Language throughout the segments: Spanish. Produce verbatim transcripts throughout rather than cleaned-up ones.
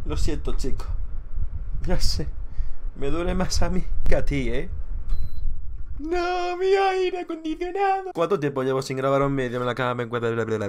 Lo siento, chico. Ya sé. Me duele más a mí que a ti, ¿eh? No, mi aire acondicionado. ¿Cuánto tiempo llevo sin grabar un vídeo? En la cama me encuentro...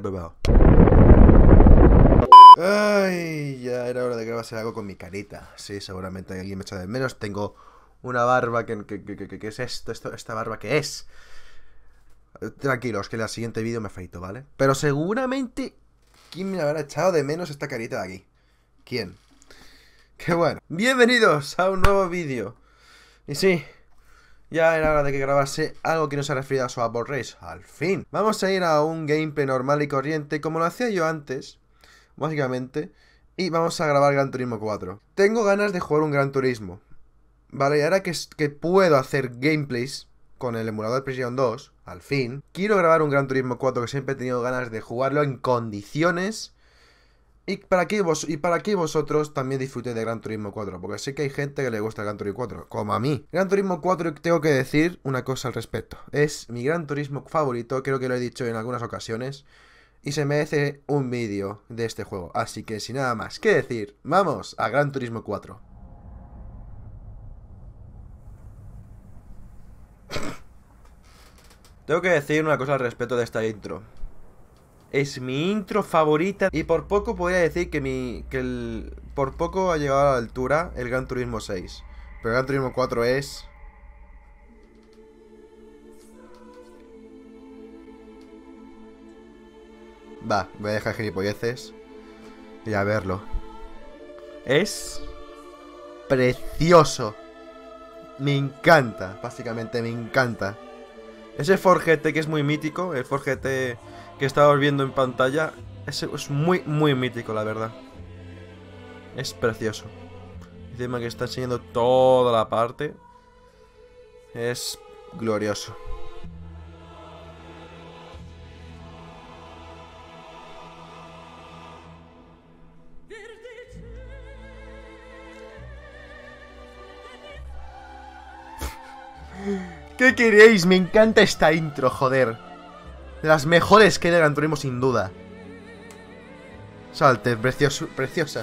Ay, ya era hora de grabarse algo con mi carita. Sí, seguramente alguien me echa de menos. Tengo una barba que... ¿Qué que, que, que es esto? esto? ¿Esta barba qué es? Tranquilos, que en el siguiente vídeo me afeito, ¿vale? Pero seguramente... ¿Quién me habrá echado de menos esta carita de aquí? ¿Quién? ¡Qué bueno! Bienvenidos a un nuevo vídeo. Y sí, ya era hora de que grabase algo que no se refiere a Swap Race. Al fin. Vamos a ir a un gameplay normal y corriente, como lo hacía yo antes, básicamente. Y vamos a grabar Gran Turismo cuatro. Tengo ganas de jugar un Gran Turismo, vale, y ahora que, que puedo hacer gameplays con el emulador de PlayStation dos, al fin, quiero grabar un Gran Turismo cuatro que siempre he tenido ganas de jugarlo en condiciones. Y para, que vos, y para que vosotros también disfrutéis de Gran Turismo cuatro, porque sé que hay gente que le gusta el Gran Turismo cuatro, como a mí. Gran Turismo cuatro, tengo que decir una cosa al respecto. Es mi Gran Turismo favorito, creo que lo he dicho en algunas ocasiones. Y se merece un vídeo de este juego. Así que sin nada más que decir, vamos a Gran Turismo cuatro. Tengo que decir una cosa al respecto de esta intro. Es mi intro favorita. Y por poco podría decir que mi que el por poco ha llegado a la altura el Gran Turismo seis. Pero el Gran Turismo cuatro es... Va, voy a dejar gilipolleces y a verlo. Es... precioso. Me encanta, básicamente me encanta. Ese Ford G T que es muy mítico, el Ford G T que estábamos viendo en pantalla, es, es muy, muy mítico, la verdad. Es precioso. Encima que está enseñando toda la parte. Es glorioso. ¿Qué queréis? Me encanta esta intro, joder. De las mejores que hay de Gran Turismo, sin duda. Salte, precioso, preciosa.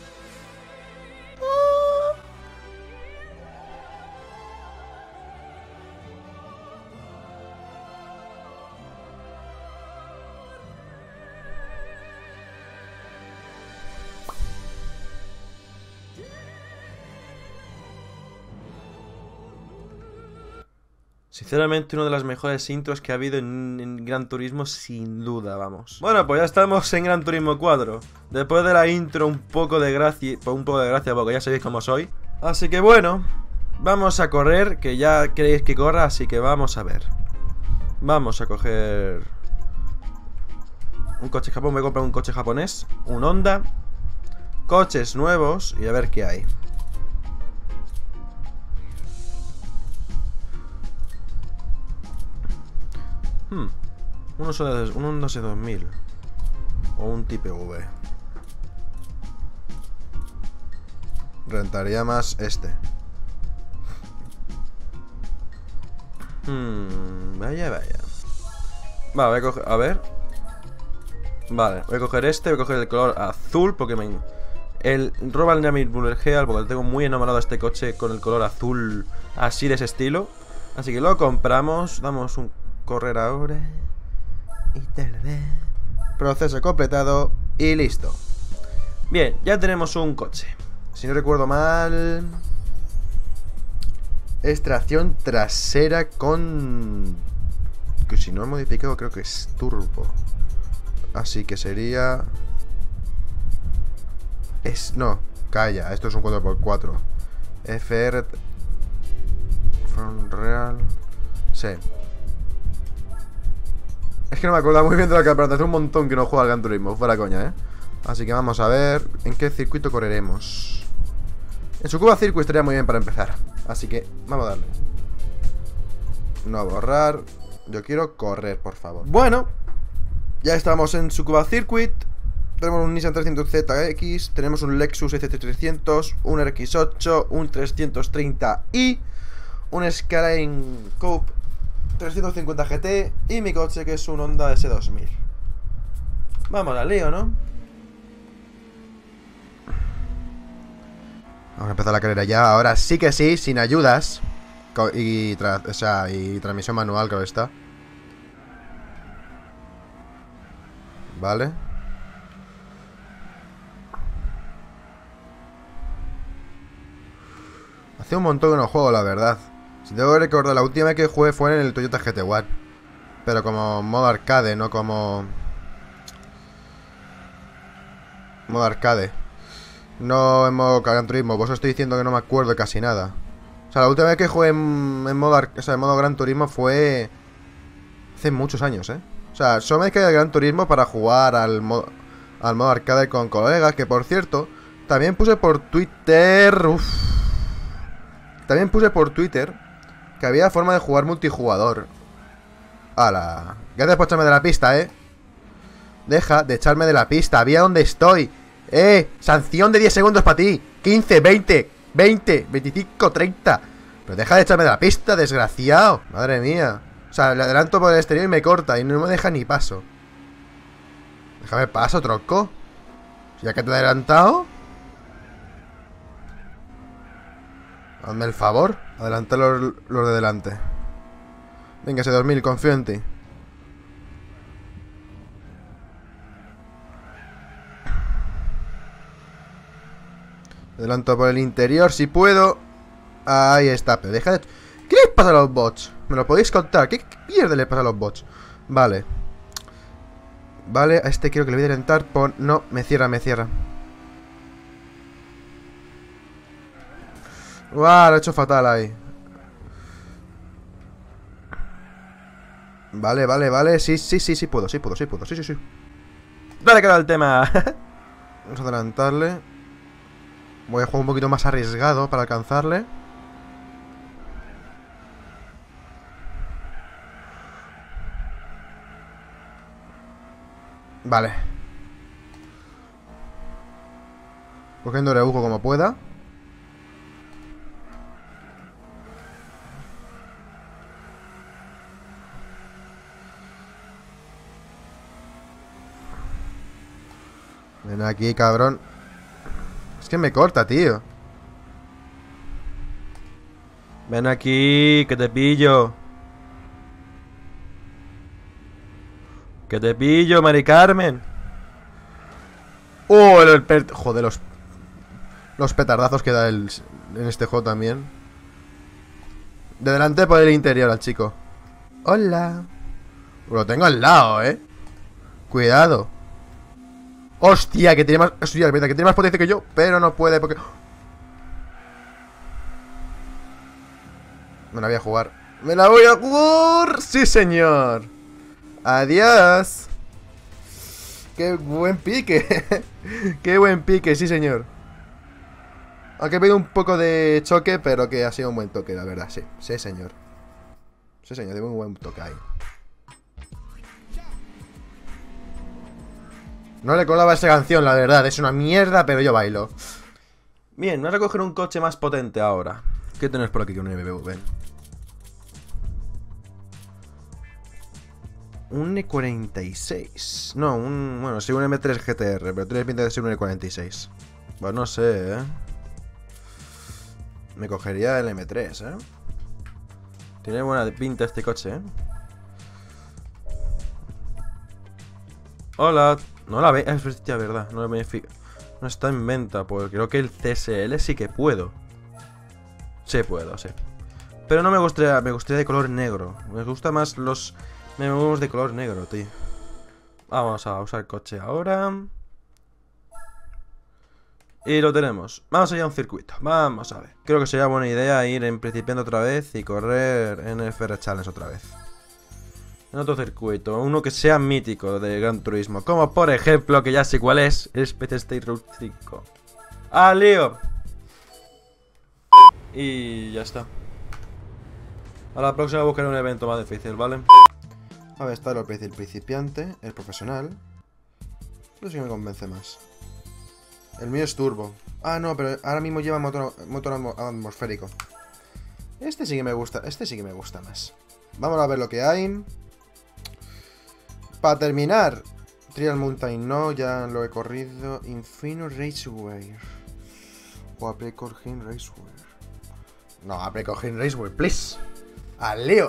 Sinceramente, una de las mejores intros que ha habido en, en Gran Turismo, sin duda, vamos. Bueno, pues ya estamos en Gran Turismo cuatro. Después de la intro, un poco de gracia, un poco de gracia, porque ya sabéis cómo soy. Así que bueno, vamos a correr, que ya queréis que corra, así que vamos a ver. Vamos a coger un coche japonés, voy a comprar un coche japonés, un Honda, coches nuevos y a ver qué hay. Hmm. Un Honda C dos mil o un Type V. Rentaría más este. Hmm. Vaya, vaya. Vale, voy a coger... A ver. Vale, voy a coger este. Voy a coger el color azul porque me... El Royal Namir Buller Heal, porque tengo muy enamorado a este coche con el color azul así de ese estilo. Así que lo compramos. Damos un... correr ahora y tal vez. Proceso completado y listo. Bien, ya tenemos un coche. Si no recuerdo mal, es tracción trasera con... que si no he modificado creo que es turbo. Así que sería... Es... no, calla, esto es un cuatro por cuatro. F R... Front Real... Sí. Es que no me acuerdo muy bien de la campeonato. Hace un montón que no juego al Gran Turismo. Fuera coña, ¿eh? Así que vamos a ver en qué circuito correremos. En Tsukuba Circuit estaría muy bien para empezar. Así que vamos a darle. No borrar. Yo quiero correr, por favor. Bueno, ya estamos en Tsukuba Circuit. Tenemos un Nissan trescientos Z X. Tenemos un Lexus S C trescientos. Un R X ocho. Un trescientos treinta i. Un Skyline Coupe trescientos cincuenta G T y mi coche que es un Honda S dos mil. Vamos al lío, ¿no? Vamos a empezar la carrera ya. Ahora sí que sí, sin ayudas. Y, tra o sea, y transmisión manual, creo que está. Vale. Hace un montón que no juego, la verdad. Si tengo que recordar, la última vez que jugué fue en el Toyota G T One. Pero como modo arcade, no como... modo arcade. No en modo Gran Turismo. Vos os estoy diciendo que no me acuerdo de casi nada. O sea, la última vez que jugué en, en modo, o sea, en modo Gran Turismo fue... hace muchos años, ¿eh? O sea, solo me queda el Gran Turismo para jugar al modo, al modo arcade con colegas. Que por cierto, también puse por Twitter... Uf. También puse por Twitter que había forma de jugar multijugador. ¡Hala! Gracias por echarme de la pista, ¿eh? Deja de echarme de la pista. Había donde estoy. ¡Eh! Sanción de diez segundos para ti. quince, veinte, veinte, veinticinco, treinta. Pero deja de echarme de la pista, desgraciado. Madre mía. O sea, le adelanto por el exterior y me corta. Y no me deja ni paso. Déjame paso, tronco. Ya que te he adelantado. Hazme el favor. Adelanta los, los de delante. Venga, ese dos mil, confío en ti. Adelanto por el interior si puedo. Ahí está, pero deja de... ¿Qué les pasa a los bots? ¿Me lo podéis contar? ¿Qué, qué mierda les pasa a los bots? Vale. Vale, a este quiero que le voy a adelantar por... No, me cierra, me cierra. ¡Guau! Lo he hecho fatal ahí. Vale, vale, vale. Sí, sí, sí, sí puedo, sí puedo, sí puedo, sí, sí, sí. Dale, que era el tema. Vamos a adelantarle. Voy a jugar un poquito más arriesgado para alcanzarle. Vale. Cogiendo el rebujo como pueda. Ven aquí, cabrón. Es que me corta, tío. Ven aquí, que te pillo. Que te pillo, Mari Carmen. Oh, el, el joder, los Los petardazos que da el, en este juego también. De delante por el interior al chico. Hola. Lo tengo al lado, eh. Cuidado. Hostia, que tiene más... Hostia, que tiene más potencia que yo. Pero no puede porque... Me la voy a jugar. ¡Me la voy a jugar! ¡Sí, señor! ¡Adiós! ¡Qué buen pique! ¡Qué buen pique, sí, señor! Aunque he pedido un poco de choque, pero que ha sido un buen toque, la verdad, sí. Sí, señor. Sí, señor, tengo un buen toque ahí. No le colaba esa canción, la verdad. Es una mierda, pero yo bailo. Bien, voy a recoger un coche más potente ahora. ¿Qué tenés por aquí que un M V? Un E cuarenta y seis. No, un... Bueno, sí, un M tres G T R, pero tiene pinta de ser un E cuarenta y seis. Pues no sé, ¿eh? Me cogería el M tres, ¿eh? Tiene buena pinta este coche, ¿eh? Hola. No la ve... Es hostia, verdad. No, me no está en venta. Porque creo que el C S L sí que puedo. Sí puedo, sí. Pero no me gustaría... Me gustaría de color negro. Me gusta más los... Me movemos de color negro, tío. Vamos a usar el coche ahora. Y lo tenemos. Vamos allá a un circuito. Vamos a ver. Creo que sería buena idea ir en principiando otra vez y correr en el F R Challenge otra vez. En otro circuito. Uno que sea mítico de Gran Turismo. Como por ejemplo, que ya sé cuál es. El Speed State Route cinco. ¡Ah, lío! Y ya está. A la próxima buscaré un evento más difícil, ¿vale? A ver, está el principiante, el profesional. No sé si me convence más. El mío es turbo. Ah, no, pero ahora mismo lleva motor, motor atmosférico. Este sí que me gusta, este sí que me gusta más. Vamos a ver lo que hay. Para terminar, Trial Mountain no, ya lo he corrido. Infinite Raceway. O a Precorhin Raceway. No, a Precorhin Raceway, please. Al lío.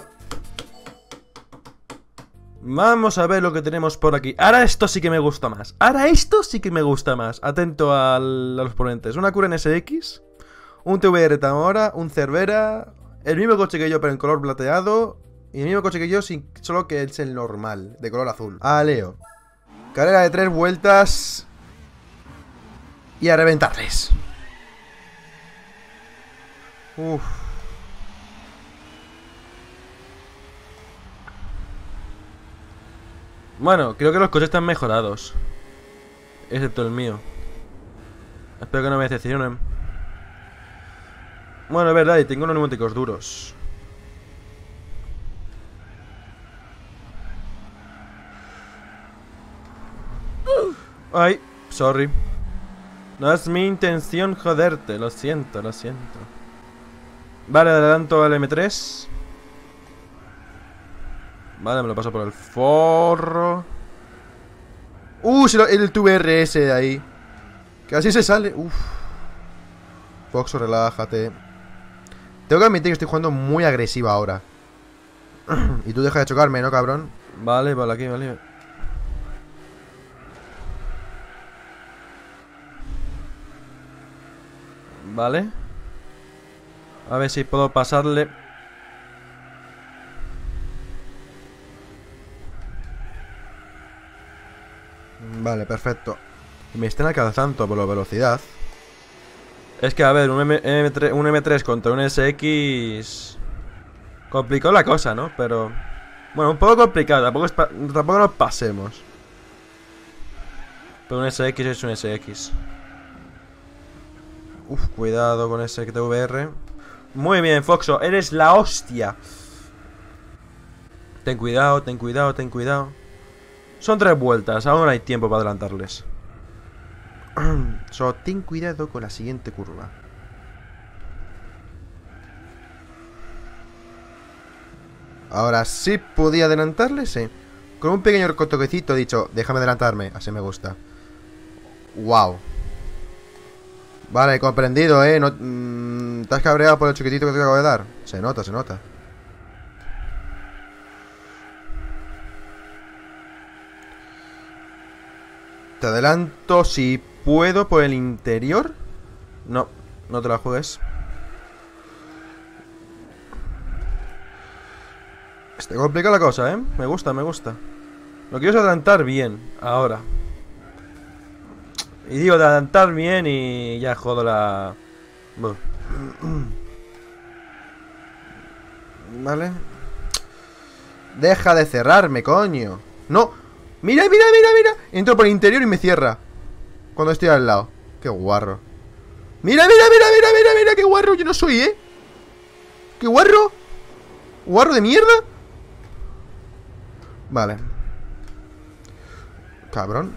Vamos a ver lo que tenemos por aquí. Ahora esto sí que me gusta más. Ahora esto sí que me gusta más. Atento al, a los ponentes. Una Cura N S X. Un T V R Tamora. Un Cervera. El mismo coche que yo, pero en color plateado. Y el mismo coche que yo, sin, solo que es el normal, de color azul. A Leo. Carrera de tres vueltas. Y a reventarles. Uff. Bueno, creo que los coches están mejorados. Excepto el mío. Espero que no me decepcionen. Bueno, es verdad, y tengo unos neumáticos duros. Ay, sorry. No es mi intención joderte, lo siento, lo siento. Vale, adelanto al M tres. Vale, me lo paso por el forro. Uh, el T V R S de ahí. Que así se sale. Uff. Foxo, relájate. Tengo que admitir que estoy jugando muy agresiva ahora. Y tú deja de chocarme, ¿no, cabrón? Vale, vale, aquí, vale. Vale. A ver si puedo pasarle. Vale, perfecto. Y me están alcanzando por la velocidad. Es que, a ver, un, M M3, un M tres contra un S X... Complicó la cosa, ¿no? Pero... Bueno, un poco complicado, tampoco, es pa tampoco nos pasemos. Pero un S X es un S X. Uf, cuidado con ese T V R. Muy bien, Foxo, eres la hostia. Ten cuidado, ten cuidado, ten cuidado. Son tres vueltas, aún hay tiempo para adelantarles. Solo ten cuidado con la siguiente curva. Ahora sí podía adelantarles, sí. Con un pequeño toquecito he dicho, déjame adelantarme, así me gusta. Wow. Vale, comprendido, eh. No, mmm, ¿te has cabreado por el chiquitito que te acabo de dar? Se nota, se nota. Te adelanto si puedo por el interior. No, no te la juegues. Está complicada la cosa, ¿eh? Me gusta, me gusta. Lo quiero es adelantar bien, ahora. Y digo de adelantar bien y ya jodo la... Vale. Deja de cerrarme, coño. No. Mira, mira, mira, mira. Entro por el interior y me cierra cuando estoy al lado. Qué guarro. Mira, mira, mira, mira, mira, mira. Qué guarro yo no soy, ¿eh? Qué guarro. Guarro de mierda. Vale. Cabrón.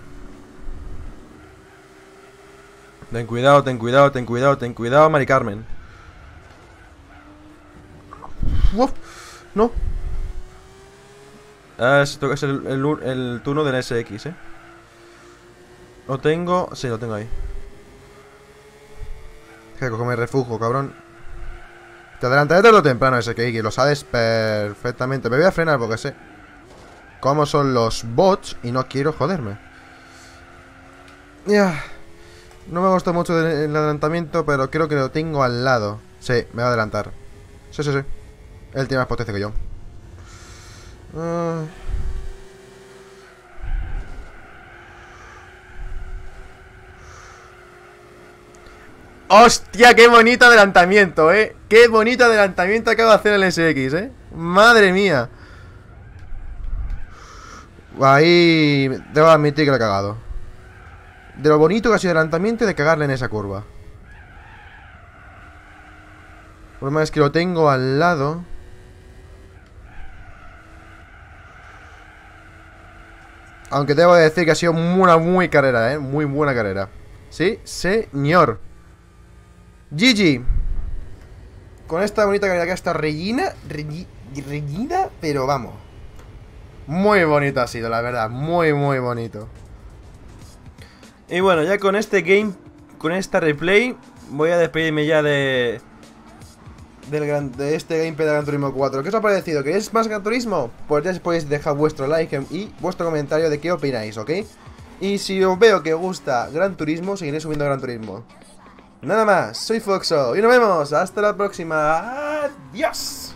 Ten cuidado, ten cuidado, ten cuidado, ten cuidado, Mari Carmen. Uf, no. Ah, esto es el, el, el turno del S X, eh. Lo tengo. Sí, lo tengo ahí. Que cogerme refugio, cabrón. Te adelantaré tarde o temprano ese que lo sabes perfectamente. Me voy a frenar porque sé cómo son los bots y no quiero joderme. Ya. No me gusta mucho el adelantamiento, pero creo que lo tengo al lado. Sí, me va a adelantar. Sí, sí, sí. Él tiene más potencia que yo. Uh... ¡Hostia! ¡Qué bonito adelantamiento, eh! ¡Qué bonito adelantamiento acabo de hacer el S X, eh! ¡Madre mía! Ahí... debo admitir que lo he cagado. De lo bonito que ha sido el adelantamiento y de cagarle en esa curva. El problema es que lo tengo al lado. Aunque debo decir que ha sido una muy carrera, eh. Muy buena carrera. Sí, señor. G G. Con esta bonita carrera que está rellena. Rellena, pero vamos. Muy bonito ha sido, la verdad. Muy, muy bonito. Y bueno, ya con este game, con esta replay, voy a despedirme ya de... Del gran, de este gameplay de Gran Turismo cuatro. ¿Qué os ha parecido? ¿Queréis más Gran Turismo? Pues ya podéis dejar vuestro like y vuestro comentario de qué opináis, ¿ok? Y si os veo que os gusta Gran Turismo, seguiré subiendo Gran Turismo. Nada más, soy Foxo y nos vemos. Hasta la próxima. Adiós.